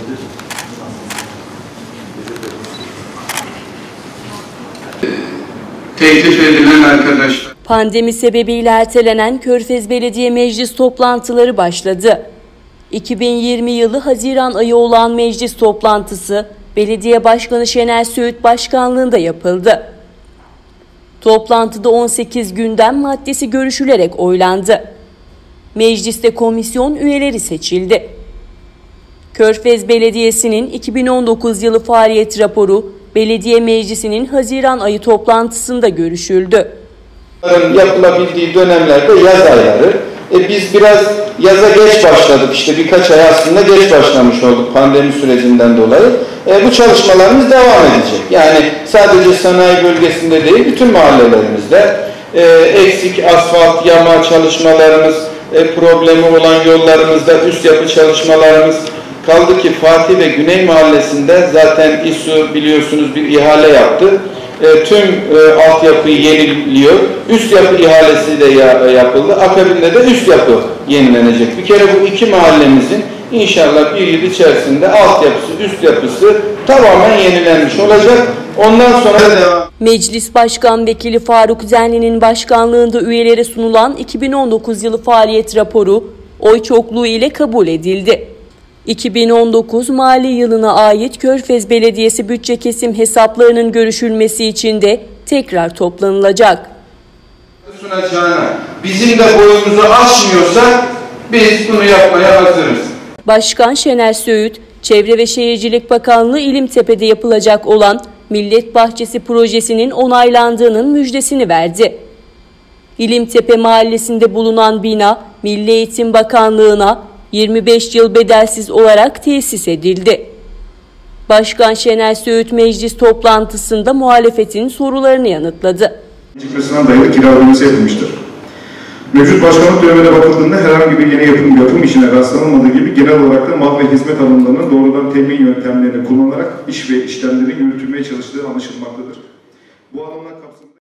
Teklif edilen arkadaşlar. Pandemi sebebiyle ertelenen Körfez Belediye Meclis toplantıları başladı. 2020 yılı Haziran ayı olan meclis toplantısı Belediye Başkanı Şener Söğüt başkanlığında yapıldı. Toplantıda 18 gündem maddesi görüşülerek oylandı. Mecliste komisyon üyeleri seçildi. Körfez Belediyesi'nin 2019 yılı faaliyet raporu Belediye Meclisi'nin Haziran ayı toplantısında görüşüldü. Yapılabildiği dönemlerde yaz ayları. Biz biraz yaza geç başladık. İşte birkaç ay aslında geç başlamış olduk pandemi sürecinden dolayı. Bu çalışmalarımız devam edecek. Yani sadece sanayi bölgesinde değil, bütün mahallelerimizde eksik asfalt, yama çalışmalarımız, problemi olan yollarımızda üst yapı çalışmalarımız, kaldı ki Fatih ve Güney Mahallesi'nde zaten İSU biliyorsunuz bir ihale yaptı. Tüm altyapıyı yeniliyor. Üst yapı ihalesi de yapıldı. Akabinde de üst yapı yenilenecek. Bir kere bu iki mahallemizin inşallah bir yıl içerisinde altyapısı, üst yapısı tamamen yenilenmiş olacak. Ondan sonra devam. Meclis Başkan Vekili Faruk Zenli'nin başkanlığında üyelere sunulan 2019 yılı faaliyet raporu oy çokluğu ile kabul edildi. 2019 mali yılına ait Körfez Belediyesi bütçe kesim hesaplarının görüşülmesi için de tekrar toplanılacak. Sunacağına bizim de boyumuzu aşmıyorsa biz bunu yapmaya hazırız. Başkan Şener Söğüt, Çevre ve Şehircilik Bakanlığı İlimtepe'de yapılacak olan Millet Bahçesi projesinin onaylandığının müjdesini verdi. İlimtepe Mahallesi'nde bulunan bina Milli Eğitim Bakanlığı'na 25 yıl bedelsiz olarak tesis edildi. Başkan Şener Söğüt meclis toplantısında muhalefetin sorularını yanıtladı. Gecikmesinden dayalı kiralaması yapılmıştır. Mevcut başkanlık dönemine bakıldığında herhangi bir yeni yapım işine rastlanılmadığı gibi genel olarak da mal ve hizmet alımlarının doğrudan temin yöntemlerini kullanarak iş ve işlemlerin yürütülmeye çalıştığı anlaşılmaktadır. Bu alımlar kapsamında